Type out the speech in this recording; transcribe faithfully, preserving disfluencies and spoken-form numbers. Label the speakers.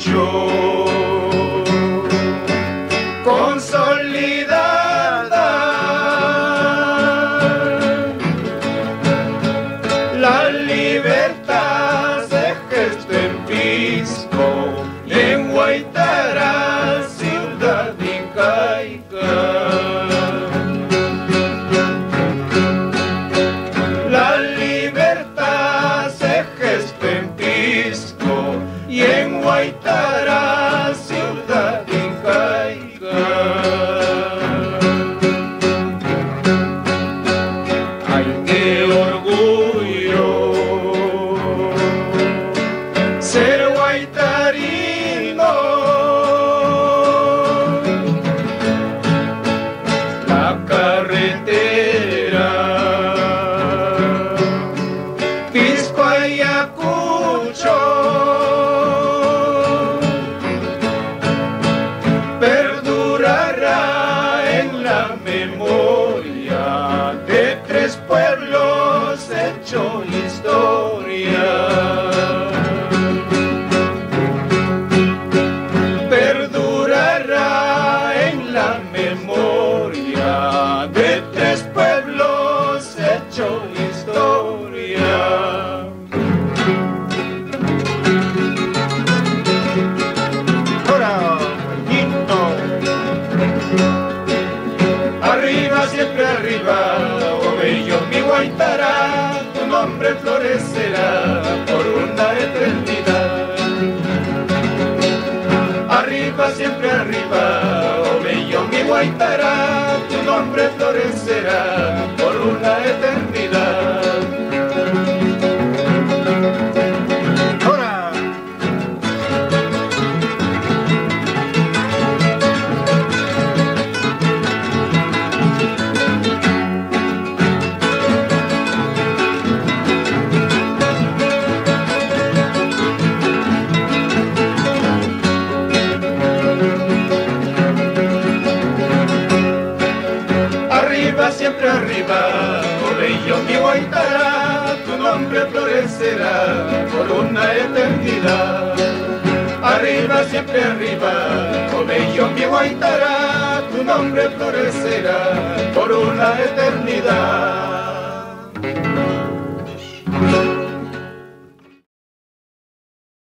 Speaker 1: Ayacucho, consolidada la libertad se gesta en Pisco y en Guaitara, ciudad incaica. La libertad se gesta en Pisco y en Guaitara, ciudad incaica. Ay, qué orgullo ser guaitarino. La carretera Pisco Ayacucho perdurará en la memoria de tres pueblos hecho historia. Perdurará en la memoria de tres pueblos hecho historia. Ahora, Juanito. Arriba, siempre arriba, oh bello mi Guaitara, tu nombre florecerá por una eternidad. Arriba, siempre arriba, oh bello mi Guaitara, tu nombre florecerá por una eternidad. Ahora. Arriba, siempre arriba, oh bello mi Guaitara, tu nombre florecerá por una eternidad. Arriba, siempre arriba, oh bello mi Guaitara, tu nombre florecerá por una eternidad.